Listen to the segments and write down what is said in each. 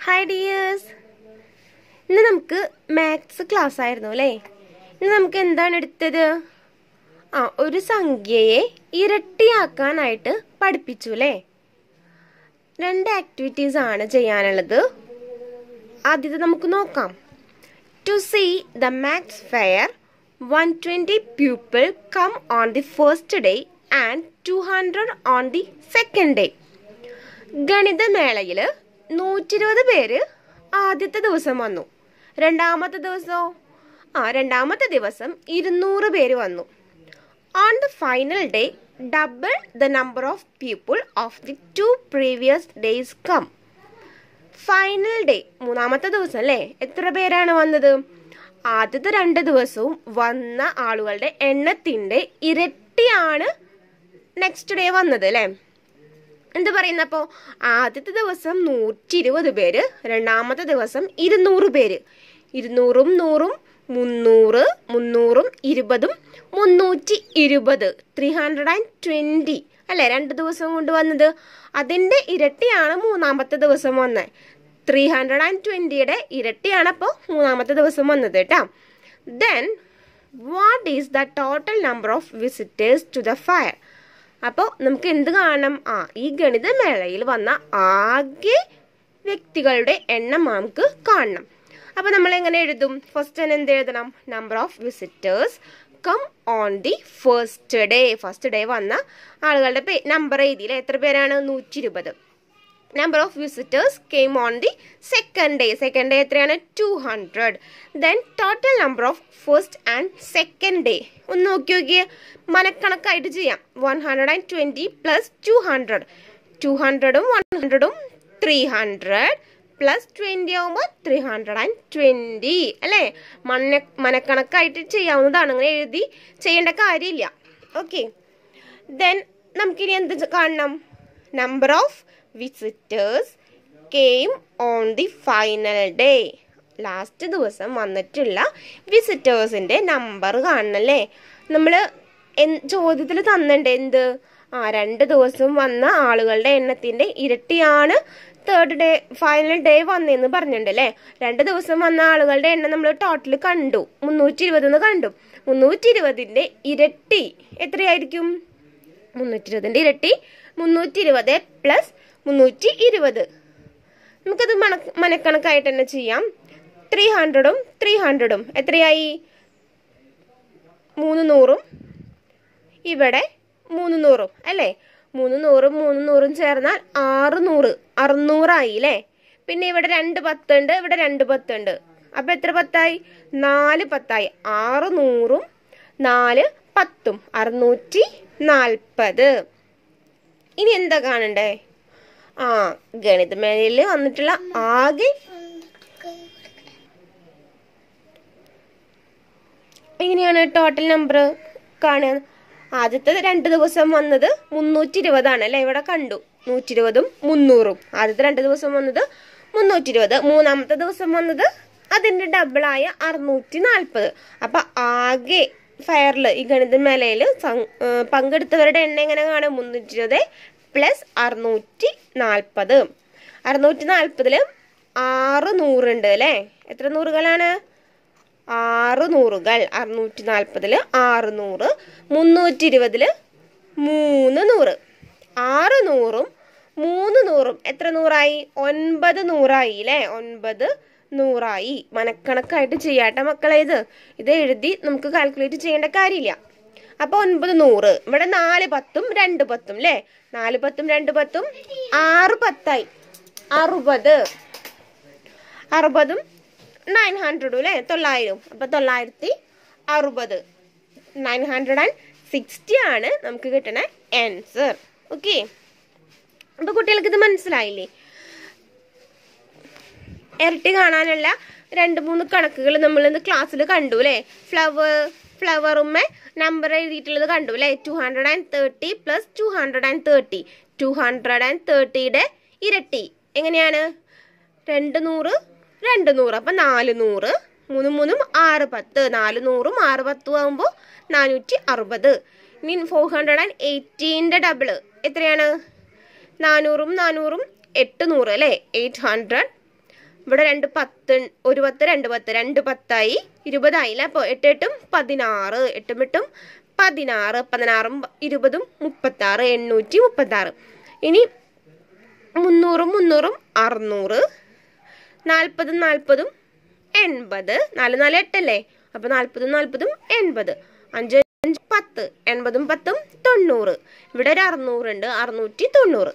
Hi dears. ഇന്ന് നമുക്ക് maths class ആയിരുന്നു അല്ലേ? ഇന്ന് നമുക്ക് എന്താണ് എടുത്തത്? ഒരു സംഖ്യയെ ഇരട്ടിയാക്കാനായിട്ട് പഠിപ്പിച്ചു അല്ലേ? രണ്ട് ആക്ടിവിറ്റീസ് ആണ് ചെയ്യാനുള്ളത്. ആദ്യത്തെ നമുക്ക് നോക്കാം. To see the maths fair, 120 people come on the first day and 200 on the second day. ഗണിതമേളയിൽ 120 പേര് ആദ്യത്തെ ദിവസം വന്നു. രണ്ടാമത്തെ ദിവസം 200 പേര് വന്നു. On the final day, double the number of people of the 2 previous days come. Final day മൂന്നാമത്തെ ദിവസം അല്ലേ? എത്ര പേരാണ് വന്നത്? ആദ്യത്തെ 2 ദിവസവും വന്ന ആളുകളുടെ എണ്ണത്തിന്റെ ഇരട്ടിയാണ് നെക്സ്റ്റ് ഡേ വന്നത് അല്ലേ? എന്ത് പറയുന്നപ്പോ ആദ്യത്തെ ദിവസം 120 പേര്, രണ്ടാമത്തെ ദിവസം 200 പേര്. 200ഉം 100ഉം 300, 300ഉം 20ഉം 320, 320 അല്ലെ? 2 ദിവസം കൊണ്ട് വന്നത്. അതിന്റെ ഇരട്ടിയാണ് മൂന്നാമത്തെ ദിവസം വന്നത്. 320യുടെ ഇരട്ടിയാണ് അപ്പോൾ മൂന്നാമത്തെ ദിവസം വന്നത് കേട്ടോ. Then what is the total number of visitors to the fair? അപ്പോൾ നമുക്ക് എന്ത് കാണണം? ഈ ഗണിതമേളയിൽ വന്ന ആകെ വ്യക്തികളുടെ എണ്ണം നമുക്ക് കാണണം. അപ്പോൾ നമ്മൾ എങ്ങനെ എഴുതും? ഫസ്റ്റ് തന്നെ എന്ത് എഴുതണം? Number of visitors come on the first day വന്ന ആളുകളുടെ നമ്പർ എഴുതിയില്ലേ? എത്ര പേരാണ്? 120. Number of visitors came on the second day എത്രയാണ്? 200. Then total number of first and second day ഒന്ന് നോക്കിയേ, മനക്കണക്കായിട്ട് ചെയ്യാം. 120 പ്ലസ് 200, 200ഉം 100ഉം 300 പ്ലസ് 20 ആവുമ്പോൾ 320 അല്ലേ? മനക്കണക്കായിട്ട് ചെയ്യാവുന്നതാണ്, അങ്ങനെ എഴുതി ചെയ്യേണ്ട കാര്യമില്ല. ഓക്കെ, ദെൻ നമുക്കിനി എന്ത് കാണണം? Number of visitors came on the final day. Last ദിവസം വന്നിട്ടുള്ള വിസിറ്റേഴ്സിന്റെ നമ്പർ കാണണല്ലേ? നമ്മൾ ചോദ്യത്തിൽ തന്നിട്ടുണ്ട് എന്ത്? 2 ദിവസം വന്ന ആളുകളുടെ എണ്ണത്തിന്റെ ഇരട്ടിയാണ് ഫൈനൽ ഡേ വന്നെന്ന് പറഞ്ഞിട്ടുണ്ട് അല്ലേ? 2 ദിവസം വന്ന ആളുകളുടെ എണ്ണം നമ്മൾ ടോട്ടൽ കണ്ടു, 320 കണ്ടു. 320ന്റെ ഇരട്ടി എത്രയായിരിക്കും? 320ന്റെ ഇരട്ടി 320 പ്ലസ് 320. നമുക്കത് മനക്കണക്കായിട്ട് തന്നെ ചെയ്യാം. 300ഉം 300ഉം എത്രയായി? 300ഉം ഇവിടെ 300ഉം അല്ലേ? 300ഉം 300ഉം ചേർന്നാൽ 600 ആയി അല്ലേ? പിന്നെ ഇവിടെ 2 10 ഉണ്ട്, ഇവിടെ 2 10 ഉണ്ട്. അപ്പൊ എത്ര 10ആയി? 4 10ആയി. 600ഉം 4 10ഉം 640. ഇനി എന്താ കാണണ്ടേ? ഗണിതമേളയിൽ വന്നിട്ടുള്ള ആകെ എങ്ങനെയാണ് ടോട്ടൽ നമ്പർ കാണുക? ആദ്യത്തെ 2 ദിവസം വന്നത് 320 ആണ് അല്ലെ? ഇവിടെ കണ്ടു 120ഉം 300ഉം. ആദ്യത്തെ 2 ദിവസം വന്നത് 320. മൂന്നാമത്തെ ദിവസം വന്നത് അതിന്റെ ഡബിളായ 640. അപ്പൊ ആകെ ഫെയറിൽ ഈ ഗണിതമേളയിൽ പങ്കെടുത്തവരുടെ എണ്ണം എങ്ങനെ കാണും? 320 പ്ലസ് 640. 640ല് 600 ഉണ്ട് അല്ലേ? എത്ര നൂറുകളാണ്? 6 നൂറുകൾ. 640ല് 600, 320ല് 300. 600ഉം 300ഉം എത്ര നൂറായി? 900 ആയി അല്ലേ? 900 മനക്കണക്കായിട്ട് ചെയ്യാട്ട മക്കളെ. ഇത് എഴുതി നമുക്ക് കാൽക്കുലേറ്റ് ചെയ്യേണ്ട കാര്യമില്ല. അപ്പൊ 900. ഇവിടെ 4 10ഉം 2 10ഉം അല്ലേ? 4 10ഉം 2 10ഉം 6 10ആയി. 60. 60ഉം 900 അല്ലേ? 900. അപ്പൊ 960. 960 ആണ് നമുക്ക് കിട്ടുന്ന ആൻസർ. ഓക്കെ, അപ്പൊ കുട്ടികൾക്ക് ഇത് മനസ്സിലായില്ലേ? ഇരട്ടി കാണാനുള്ള 2-3 കണക്കുകൾ നമ്മൾ ഇന്ന് ക്ലാസ്സിൽ കണ്ടു അല്ലേ? ഫ്ലവറുമ്മ നമ്പർ എഴുതിയിട്ടുള്ളത് കണ്ടു അല്ലേ? 230 പ്ലസ് 230. 230യുടെ ഇരട്ടി എങ്ങനെയാണ്? 200, 200. അപ്പൊ 400. 3 3ഉം 6 10. 400ഉം 6 10ഉം ആകുമ്പോൾ 460. ഇനി 418ന്റെ ഡബിള് എത്രയാണ്? 400ഉം 400ഉം 800 അല്ലേ? 800. ഇവിടെ 2 10 1 10 2 10 2 10ആയി 20 ആയില്ല. അപ്പോൾ 8 8 16 8 8 16 16 20 36 836. ഇനി 300 300 600 40 40 80 4 4 8 അല്ലേ. അപ്പോൾ 40 40 80 5 5 10 80 10 90. ഇവിടെ ഒരു 600 ഉണ്ട് 690.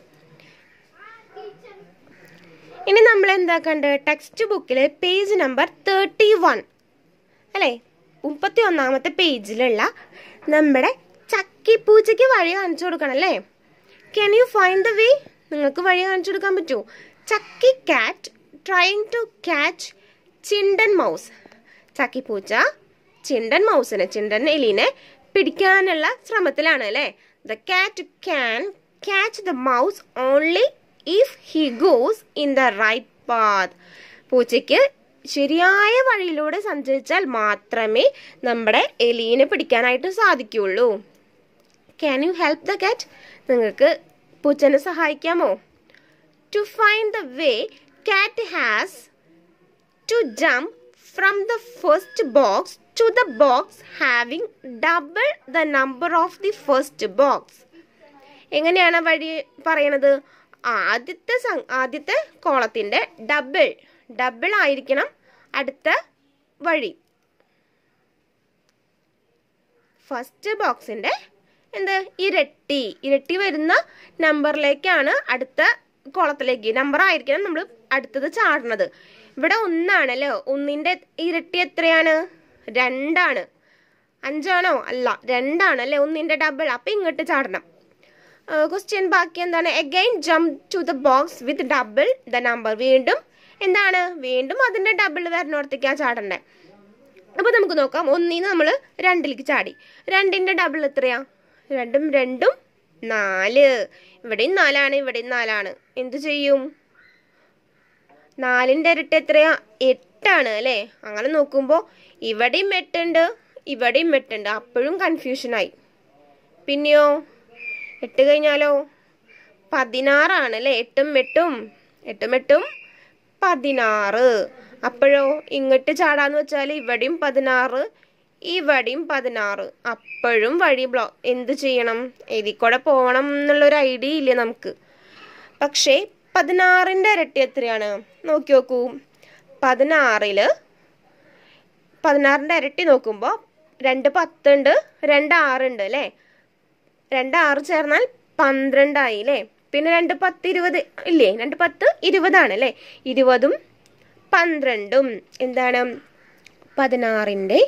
ഇനി നമ്മൾ എന്താ കണ്ടത്? ടെക്സ്റ്റ് ബുക്കിലെ പേജ് നമ്പർ 31 അല്ലേ, 31ാമത്തെ പേജിലുള്ള നമ്മുടെ ചക്കിപ്പൂച്ചയ്ക്ക് വഴി കാണിച്ചു കൊടുക്കണം അല്ലേ. Can you find the way? നിങ്ങൾക്ക് വഴി കാണിച്ചു കൊടുക്കാൻ പറ്റുമോ? Chakki cat trying to catch Chindan mouse. ചക്കിപ്പൂച്ച ചിണ്ടൻ മൗസിനെ, ചിണ്ടൻ എലിനെ പിടിക്കാനുള്ള ശ്രമത്തിലാണ് അല്ലേ. The cat can catch the mouse only if he goes in the right path. പൂച്ചയ്ക്ക് ശരിയായ വഴിയിലൂടെ സഞ്ചരിച്ചാൽ മാത്രമേ നമ്മുടെ എലീനെ പിടിക്കാനായിട്ട് സാധിക്കുകയുള്ളൂ. Can you help the cat? നിങ്ങൾക്ക് പൂച്ചനെ സഹായിക്കാമോ? To find the way cat has to jump from the first box to the box having double the number of the first box. എങ്ങനെയാണ് വഴി പറയണത്? ആദ്യത്തെ കോളത്തിന്റെ ഡബിൾ ആയിരിക്കണം അടുത്ത വഴി. ഫസ്റ്റ് ബോക്സിന്റെ ഇരട്ടി വരുന്ന നമ്പറിലേക്കാണ് അടുത്ത കോളത്തിലേക്ക് നമ്പർ ആയിരിക്കണം നമ്മൾ അടുത്തത് ചാടണത്. ഇവിടെ 1 ആണല്ലോ. 1ന്റെ ഇരട്ടി എത്രയാണ്? 2 ആണ്. 5 ആണോ? അല്ല, 2 ആണ് അല്ലേ 1ന്റെ ഡബിൾ. അപ്പൊ ഇങ്ങോട്ട് ചാടണം. ക്വസ്റ്റ്യൻ ബാക്കി എന്താണ്? Again jump to the box with double the number. വീണ്ടും അതിന്റെ ഡബിൾ വരുന്നിടത്തേക്കാ ചാടണ്ടേ. അപ്പൊ നമുക്ക് നോക്കാം. 1ന്ന് നമ്മൾ 2ലേക്ക് ചാടി. 2ന്റെ ഡബിൾ എത്രയാ? 2 2 4. ഇവിടെയും 4 ആണ്, ഇവിടെയും 4 ആണ്. എന്ത് ചെയ്യും? 4ന്റെ ഇരട്ടി എത്രയാ? 8 ആണ് അല്ലേ. അങ്ങനെ നോക്കുമ്പോ ഇവിടെയും 8 ഉണ്ട്, ഇവിടെയും 8 ഉണ്ട്. അപ്പോഴും കൺഫ്യൂഷനായി. പിന്നെയോ 8 കഴിഞ്ഞാലോ 16 ആണ് അല്ലേ. 8 8 16. അപ്പോഴോ ഇങ്ങോട്ട് ചാടാന്ന് വെച്ചാൽ ഇവിടെയും 16, ഇവിടെയും 16. അപ്പോഴും വഴി എന്ത് ചെയ്യണം? ഇതിൽ കൂടെ പോകണം എന്നുള്ളൊരു ഐഡിയ ഇല്ല നമുക്ക്. പക്ഷേ 16ന്റെ ഇരട്ടി എത്രയാണ്? നോക്കി നോക്കൂ. 16ന്റെ ഇരട്ടി നോക്കുമ്പോൾ 2 10 ഉണ്ട്, 2 6 ഉണ്ട് അല്ലേ. 2 6 ചേർന്നാൽ 12 ആയി അല്ലേ. പിന്നെ 2 10 20 ഇല്ലേ. 2 10 20 ആണ് അല്ലേ. 20ഉം 12ഉം എന്താണ്? 16ന്റെ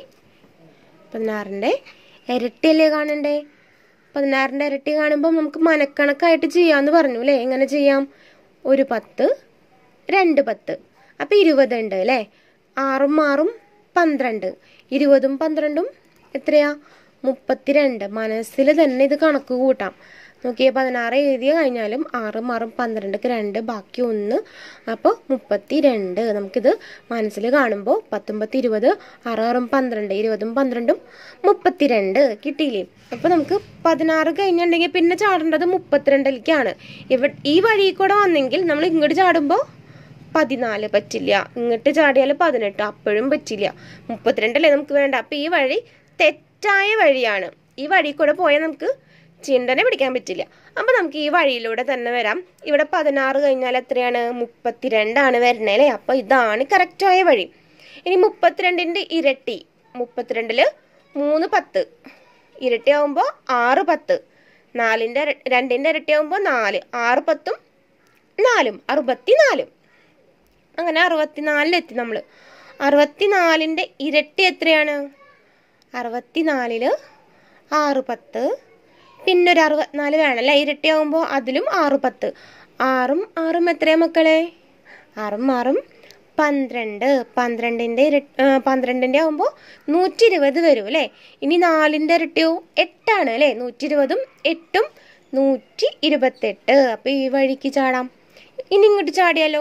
ഇരട്ടിയല്ലേ കാണണ്ടേ. 16ന്റെ ഇരട്ടി കാണുമ്പോൾ നമുക്ക് മനക്കണക്കായിട്ട് ചെയ്യാന്ന് പറഞ്ഞു അല്ലേ. എങ്ങനെ ചെയ്യാം? 1 10 2 10. അപ്പൊ 20 ഉണ്ട് അല്ലേ. 6ഉം 6ഉം 12. 20ഉം 12ഉം എത്രയാ? 32. മനസ്സിൽ തന്നെ ഇത് കണക്ക് കൂട്ടാം. നോക്കിയേ, 16 എഴുതിയ കഴിഞ്ഞാലും 6ഉം 6ഉം 12ക്ക് 2 ബാക്കി 1. അപ്പോൾ 32. നമുക്കിത് മനസ്സിൽ കാണുമ്പോൾ 19 20 6 6ഉം 12 20ഉം 12ഉം 32 കിട്ടിയില്ലേ. അപ്പോൾ നമുക്ക് 16 കഴിഞ്ഞിട്ടുണ്ടെങ്കിൽ പിന്നെ ചാടേണ്ടത് 32ലേക്കാണ്. ഈ വഴി കൂടെ വന്നെങ്കിൽ നമ്മൾ ഇങ്ങോട്ട് ചാടുമ്പോൾ 14 പറ്റില്ല. ഇങ്ങോട്ട് ചാടിയാൽ 18. അപ്പോഴും പറ്റില്ല. 32 അല്ലേ നമുക്ക് വേണ്ട. അപ്പം ഈ വഴി തെറ്റായ വഴിയാണ്. ഈ വഴി കൂടെ പോയാൽ നമുക്ക് ചിണ്ടനെ പിടിക്കാൻ പറ്റില്ല. അപ്പം നമുക്ക് ഈ വഴിയിലൂടെ തന്നെ വരാം. ഇവിടെ 16 കഴിഞ്ഞാൽ എത്രയാണ്? 32 ആണ് വരുന്നത് അല്ലേ. അപ്പം ഇതാണ് കറക്റ്റായ വഴി. ഇനി 32ന്റെ ഇരട്ടി. 32ല് 3 10. ഇരട്ടി ആവുമ്പോൾ 6 10. 2ന്റെ ഇരട്ടി ആവുമ്പോൾ 4. 6 10ഉം 4ഉം 64. അങ്ങനെ 64 നമ്മൾ. 64ന്റെ ഇരട്ടി എത്രയാണ്? 64ല് 6 10. പിന്നെ ഒരു 64 വേണമല്ലേ. ഇരട്ടി ആവുമ്പോൾ അതിലും 6 10. 6ഉം 6ഉം എത്രയാ മക്കളെ? 6ഉം 6ഉം 12. 12ന്റെ ആവുമ്പോൾ 120 വരും അല്ലേ. ഇനി 4ന്റെ ഇരട്ടിയോ 8 ആണ് അല്ലേ. 120ഉം 8ഉം 128. അപ്പൊ ഈ വഴിക്ക് ചാടാം. ഇനി ഇങ്ങോട്ട് ചാടിയാലോ?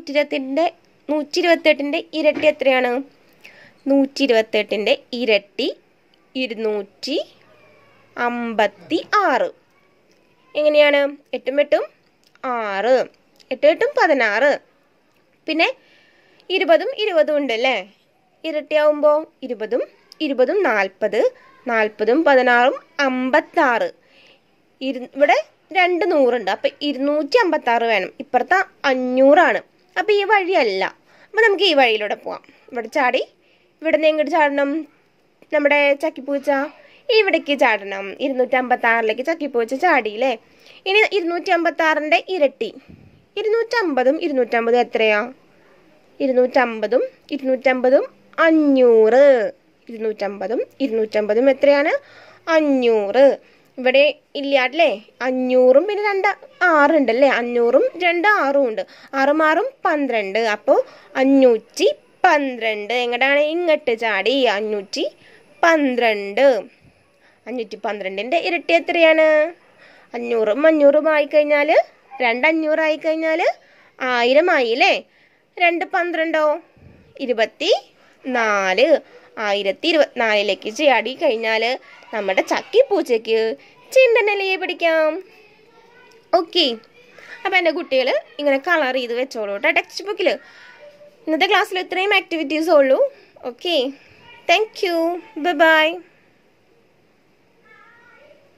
128ന്റെ ഇരട്ടി എത്രയാണ്? 128ന്റെ ഇരട്ടി 256. എങ്ങനെയാണ്? 8 8 6. 8 8 16. പിന്നെ 20ഉം 20ഉം ഉണ്ട് അല്ലേ? ഇരട്ടിയാവുമ്പോൾ 20ഉം 20ഉം 40, 40ഉം 16ഉം 56. ഇവിടെ 2 100 അപ്പം 256 വേണം. ഇപ്പുറത്തെ 500 അപ്പം ഈ വഴിയല്ല. അപ്പം നമുക്ക് ഈ വഴിയിലൂടെ പോവാം. ഇവിടെ ചാടി ഇവിടെ നിന്ന് എങ്ങോട്ട് ചാടണം? നമ്മുടെ ചക്കിപ്പൂച്ച ഇവിടേക്ക് ചാടണം. 256ലേക്ക് ചക്കിപ്പൂച്ച ചാടിയില്ലേ? ഇനി 256ന്റെ ഇരട്ടി 250ഉം 250ഉം എത്രയാ? 250ഉം 250ഉം 500. 250ഉം 250ഉം എത്രയാണ്? 500. ഇവിടെ ഇല്ലാല്ലേ? 500ഉം പിന്നെ 2 6 ഉണ്ടല്ലേ? 500ഉം 2 6ഉം ഉണ്ട്. 6ഉം 6ഉം 12. അപ്പോൾ 512. എങ്ങോട്ടാണ്? ഇങ്ങോട്ട് ചാടി 512. 512ന്റെ ഇരട്ടി എത്രയാണ്? 500ഉം 500ഉം ആയിക്കഴിഞ്ഞാൽ 2 500 ആയിക്കഴിഞ്ഞാൽ 1000 ആയില്ലേ? 2 12ഓ? 24. 1024ലേക്ക് ചാടി കഴിഞ്ഞാൽ നമ്മുടെ ചക്കിപ്പൂച്ചയ്ക്ക് ചിണ്ടനെലിയെ പിടിക്കാം. ഓക്കെ, അപ്പം എൻ്റെ കുട്ടികൾ ഇങ്ങനെ കളർ ചെയ്ത് വെച്ചോളൂ കേട്ടോ ടെക്സ്റ്റ് ബുക്കിൽ. ഇന്നത്തെ ക്ലാസ്സിൽ ഇത്രയും ആക്ടിവിറ്റീസേ ഉള്ളൂ. Okay, thank you, by.